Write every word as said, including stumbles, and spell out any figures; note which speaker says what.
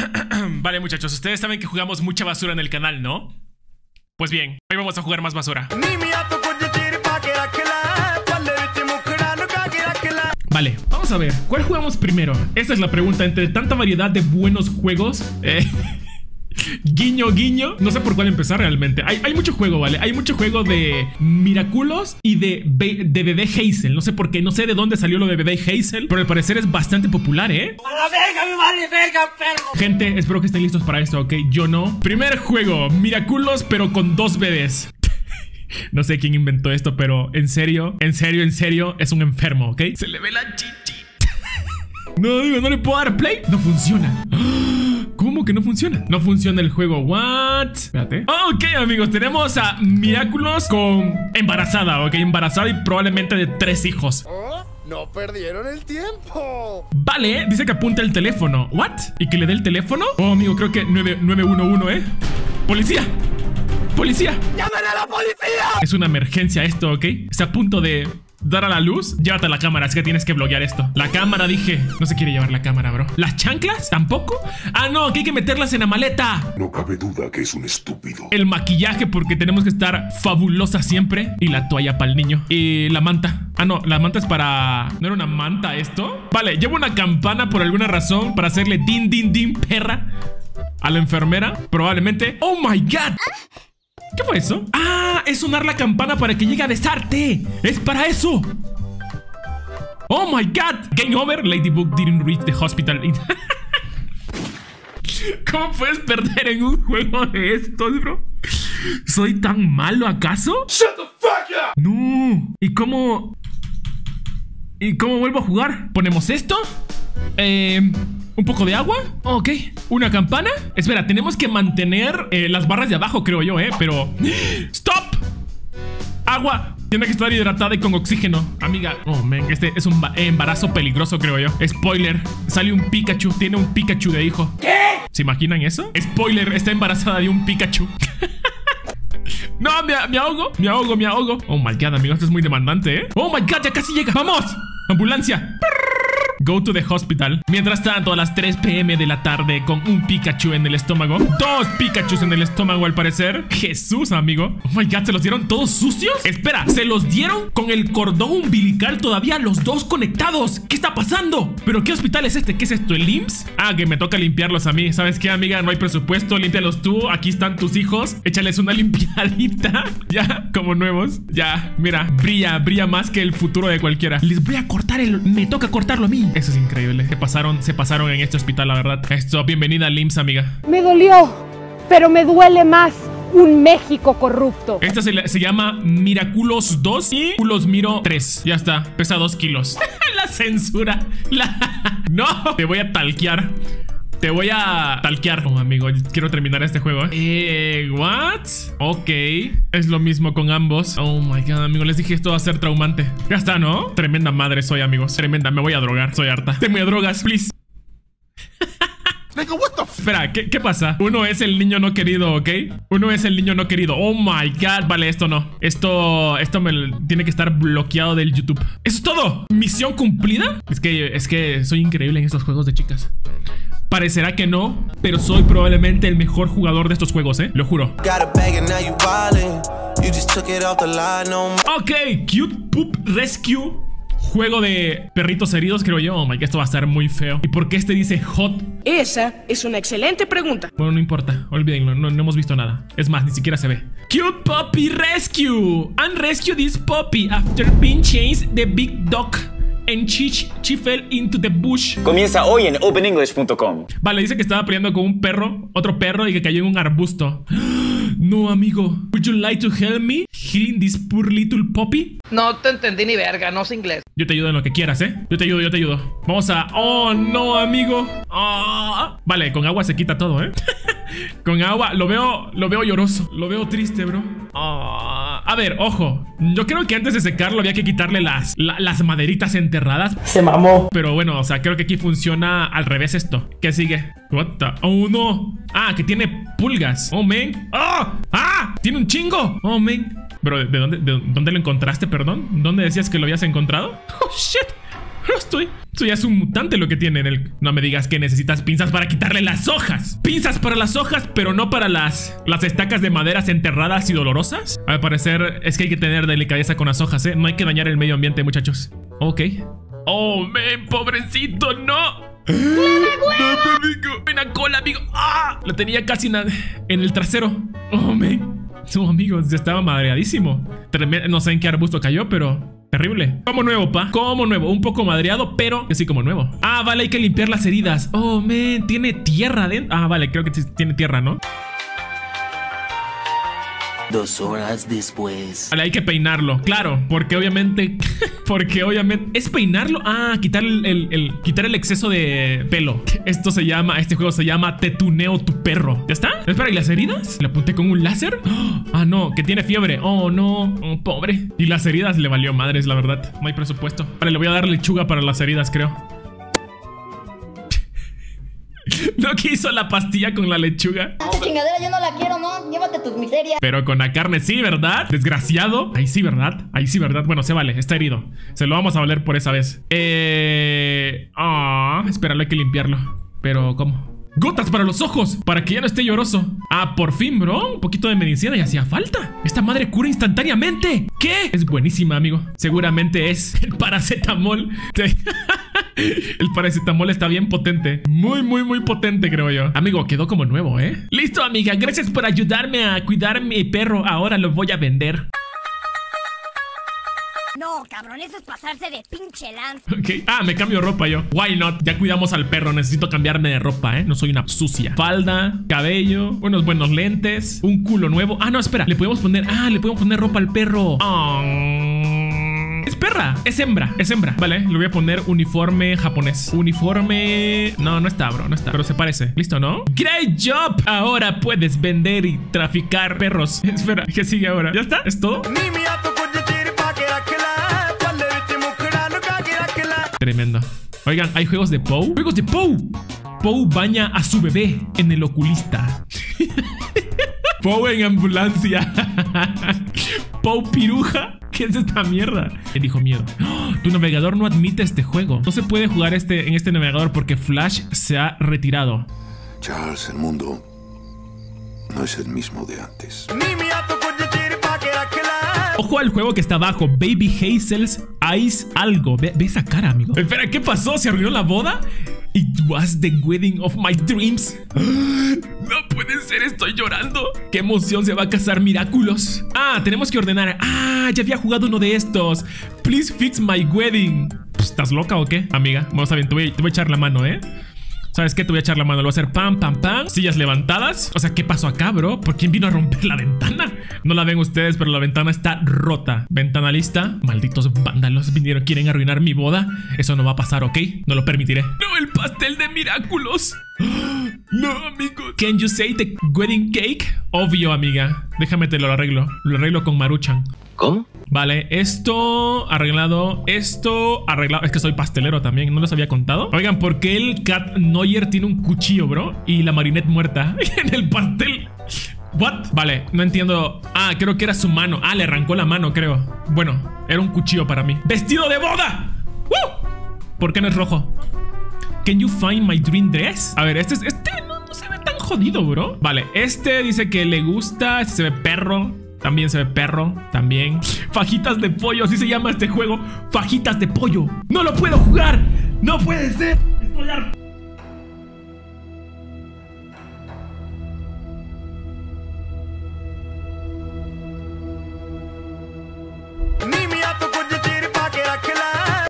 Speaker 1: Vale, muchachos, ustedes saben que jugamos mucha basura en el canal, ¿no? Pues bien, hoy vamos a jugar más basura. Vale, vamos a ver, ¿cuál jugamos primero? Esta es la pregunta, entre tanta variedad de buenos juegos. Eh... Guiño, guiño. No sé por cuál empezar realmente. Hay, hay mucho juego, ¿vale? Hay mucho juego de Miraculos y de, Be de Bebé Hazel. No sé por qué, no sé de dónde salió lo de Bebé Hazel, pero al parecer es bastante popular, ¿eh? ¡A la verga, mi madre, verga, perro! Gente, espero que estén listos para esto, ¿ok? Yo no. Primer juego, Miraculos, pero con dos bebés. No sé quién inventó esto, pero en serio, en serio, en serio, es un enfermo, ¿ok? Se le ve la chichi. No, digo, no le puedo dar play. No funciona. ¿Cómo que no funciona? No funciona el juego. What? Espérate. Ok, amigos, tenemos a Miraculos con embarazada, ok, embarazada y probablemente de tres hijos.
Speaker 2: Oh, no perdieron el tiempo.
Speaker 1: Vale, dice que apunta el teléfono. ¿What? ¿Y que le dé el teléfono? Oh, amigo, creo que nueve uno uno, ¿eh? ¡Policía! ¡Policía! ¡Llamen a la policía! Es una emergencia esto, ¿ok? Está a punto de dar a la luz. Llévate la cámara, así que tienes que bloquear esto. La cámara, dije. No se quiere llevar la cámara, bro. ¿Las chanclas? ¿Tampoco? Ah, no, que hay que meterlas en la maleta.
Speaker 3: No cabe duda que es un estúpido.
Speaker 1: El maquillaje, porque tenemos que estar fabulosa siempre. Y la toalla para el niño. Y la manta. Ah, no, la manta es para... ¿No era una manta esto? Vale, llevo una campana por alguna razón para hacerle din, din, din, perra a la enfermera. Probablemente. ¡Oh, my God! ¿Qué fue eso? ¡Ah! Es sonar la campana para que llegue a besarte. ¡Es para eso! ¡Oh my God! Game over. Ladybug didn't reach the hospital. ¿Cómo puedes perder en un juego de estos, bro? ¿Soy tan malo acaso?
Speaker 2: Shut the fuck up.
Speaker 1: No. ¿Y cómo? ¿Y cómo vuelvo a jugar? ¿Ponemos esto? Eh... ¿Un poco de agua? Ok. ¿Una campana? Espera, tenemos que mantener eh, las barras de abajo, creo yo, ¿eh? Pero... ¡Stop! Agua. Tiene que estar hidratada y con oxígeno. Amiga. Oh, man. Este es un embarazo peligroso, creo yo. Spoiler. Sale un Pikachu. Tiene un Pikachu de hijo. ¿Qué? ¿Se imaginan eso? Spoiler. Está embarazada de un Pikachu. No, me, me ahogo. Me ahogo, me ahogo. Oh, my God, amigo. Esto es muy demandante, ¿eh? Oh, my God. Ya casi llega. ¡Vamos! Ambulancia. Go to the hospital. Mientras tanto, a las tres p m de la tarde, con un Pikachu en el estómago. Dos Pikachus en el estómago, al parecer. Jesús, amigo. Oh my God, ¿se los dieron todos sucios? Espera, ¿se los dieron con el cordón umbilical todavía los dos conectados? ¿Qué está pasando? ¿Pero qué hospital es este? ¿Qué es esto? ¿El I M S S? Ah, que me toca limpiarlos a mí. ¿Sabes qué, amiga? No hay presupuesto. Límpialos tú. Aquí están tus hijos. Échales una limpiadita. Ya, como nuevos. Ya, mira. Brilla, brilla más que el futuro de cualquiera. Les voy a cortar el... Me toca cortarlo a mí. Eso es increíble. Se pasaron, se pasaron en este hospital, la verdad. Esto, bienvenida al I M S S, amiga.
Speaker 4: Me dolió, pero me duele más un México corrupto.
Speaker 1: Esta se, se llama Miraculos dos y Culos Miro tres. Ya está, pesa dos kilos. La censura. La... No, te voy a talquear. Te voy a talquear. Oh, amigo, quiero terminar este juego, ¿eh? Eh, ¿what? Ok. Es lo mismo con ambos. Oh, my God, amigo. Les dije esto va a ser traumante. Ya está, ¿no? Tremenda madre soy, amigos. Tremenda. Me voy a drogar. Soy harta. Te me drogas, please. Espera, ¿qué, ¿qué pasa? Uno es el niño no querido, ¿ok? Uno es el niño no querido. Oh, my God. Vale, esto no. Esto, esto me tiene que estar bloqueado del YouTube. ¿Eso es todo? ¿Misión cumplida? Es que, es que soy increíble en estos juegos de chicas. Parecerá que no, pero soy probablemente el mejor jugador de estos juegos, ¿eh? Lo juro. Ok, Cute Poop Rescue. Juego de perritos heridos, creo yo. Oh my God, esto va a estar muy feo. ¿Y por qué este dice hot?
Speaker 5: Esa es una excelente pregunta.
Speaker 1: Bueno, no importa, olvídenlo, no, no hemos visto nada. Es más, ni siquiera se ve. Cute Puppy Rescue. And rescue this puppy after being chased the big dog. And she, she fell into the bush.
Speaker 6: Comienza hoy en open english punto com.
Speaker 1: Vale, dice que estaba peleando con un perro, otro perro, y que cayó en un arbusto. No, amigo. Would you like to help me healing this poor little puppy?
Speaker 5: No te entendí ni verga, no sé inglés.
Speaker 1: Yo te ayudo en lo que quieras, ¿eh? Yo te ayudo, yo te ayudo. Vamos a... Oh, no, amigo. Oh. Vale, con agua se quita todo, ¿eh? Con agua, lo veo, lo veo lloroso. Lo veo triste, bro. Oh. A ver, ojo. Yo creo que antes de secarlo había que quitarle las, la, las maderitas enterradas.
Speaker 5: Se mamó.
Speaker 1: Pero bueno, o sea, creo que aquí funciona al revés esto. ¿Qué sigue? What the... Oh, no. Ah, que tiene pulgas. Oh, man. Oh. Ah, tiene un chingo. Oh, man. Bro, ¿de dónde, de dónde lo encontraste, perdón? ¿Dónde decías que lo habías encontrado? Oh, shit. Estoy... Eso ya es un mutante lo que tiene en el... No me digas que necesitas pinzas para quitarle las hojas. Pinzas para las hojas, pero no para las... Las estacas de maderas enterradas y dolorosas. Al parecer es que hay que tener delicadeza con las hojas, ¿eh? No hay que dañar el medio ambiente, muchachos. Ok. Oh, men, pobrecito, no. ¡No, amigo! Una cola, amigo. ¡Ah! Lo tenía casi en, en el trasero. Oh, men. Su amigo, ya estaba madreadísimo. Tremendo, no sé en qué arbusto cayó, pero... Terrible. Como nuevo, pa. Como nuevo. Un poco madreado, pero así como nuevo. Ah, vale, hay que limpiar las heridas. Oh, man, tiene tierra dentro. Ah, vale, creo que tiene tierra, ¿no?
Speaker 7: Dos horas después.
Speaker 1: Vale, hay que peinarlo, claro. Porque obviamente... porque obviamente... ¿Es peinarlo? Ah, quitar el, el, el... Quitar el exceso de pelo. Esto se llama... Este juego se llama Te tuneo tu perro. ¿Ya está? Espera, ¿y las heridas? ¿Le apunté con un láser? Ah, no, que tiene fiebre. Oh, no. Oh, pobre. Y las heridas le valió madres, la verdad. No hay presupuesto. Vale, le voy a dar lechuga para las heridas, creo. No quiso la pastilla con la lechuga.
Speaker 8: Esta chingadera yo no la quiero, ¿no? Llévate tus miserias.
Speaker 1: Pero con la carne sí, ¿verdad? Desgraciado. Ahí sí, ¿verdad? Ahí sí, ¿verdad? Bueno, se vale, está herido. Se lo vamos a valer por esa vez. Eh... Ah, espéralo, hay que limpiarlo. Pero, ¿cómo? ¡Gotas para los ojos! Para que ya no esté lloroso. Ah, por fin, bro. Un poquito de medicina y hacía falta. Esta madre cura instantáneamente. ¿Qué? Es buenísima, amigo. Seguramente es el paracetamol. El paracetamol está bien potente. Muy, muy, muy potente, creo yo. Amigo, quedó como nuevo, ¿eh? Listo, amiga. Gracias por ayudarme a cuidar mi perro. Ahora lo voy a vender.
Speaker 8: No, cabrón, eso es pasarse de pinche lanza.
Speaker 1: Ok. Ah, me cambio ropa yo. Why not? Ya cuidamos al perro. Necesito cambiarme de ropa, ¿eh? No soy una sucia. Falda, cabello, unos buenos lentes, un culo nuevo. Ah, no, espera. Le podemos poner... Ah, le podemos poner ropa al perro. Oh. Es perra, es hembra, es hembra. Vale, le voy a poner uniforme japonés. Uniforme... No, no está, bro, no está. Pero se parece. ¿Listo, no? ¡Great job! Ahora puedes vender y traficar perros. Espera, ¿qué sigue ahora? ¿Ya está? ¿Es todo? Tremendo. Oigan, hay juegos de Pou. ¡Juegos de Pou! Pou baña a su bebé en el oculista. Pou en ambulancia. Pou piruja. ¿Qué es esta mierda? Me dijo miedo. ¡Oh! Tu navegador no admite este juego. No se puede jugar este, en este navegador porque Flash se ha retirado.
Speaker 3: Charles, el mundo no es el mismo de antes.
Speaker 1: Ojo al juego que está abajo. Baby Hazel's Ice algo. Ve, ve esa cara, amigo. Espera, ¿qué pasó? ¿Se arruinó la boda? It was the wedding of my dreams. No puede ser, estoy llorando. Qué emoción, se va a casar Miraculous. Ah, tenemos que ordenar. Ah, ya había jugado uno de estos. Please fix my wedding. ¿Estás loca o qué, amiga? Vamos a ver, te voy, te voy a echar la mano, ¿eh? ¿Sabes qué? Te voy a echar la mano. Lo voy a hacer pam, pam, pam. Sillas levantadas. O sea, ¿qué pasó acá, bro? ¿Por quién vino a romper la ventana? No la ven ustedes, pero la ventana está rota. Ventana lista. Malditos vándalos vinieron, quieren arruinar mi boda. Eso no va a pasar, ¿ok? No lo permitiré. No, el pastel de Miraculous. No, amigo. Can you say the wedding cake? Obvio, amiga. Déjame te lo arreglo. Lo arreglo con Maruchan.
Speaker 6: ¿Cómo?
Speaker 1: Vale, esto arreglado, esto arreglado. Es que soy pastelero también, no les había contado. Oigan, ¿por qué el Cat Noyer tiene un cuchillo, bro? Y la Marinette muerta en el pastel. ¿What? Vale, no entiendo. Ah, creo que era su mano. Ah, le arrancó la mano, creo. Bueno, era un cuchillo para mí. ¡Vestido de boda! ¡Uh! ¿Por qué no es rojo? Can you find my dream dress? A ver, este es... Este no, no se ve tan jodido, bro. Vale, este dice que le gusta. Este se ve perro. También se ve perro, también. Fajitas de pollo, así se llama este juego. Fajitas de pollo. ¡No lo puedo jugar! ¡No puede ser! Estoy harto.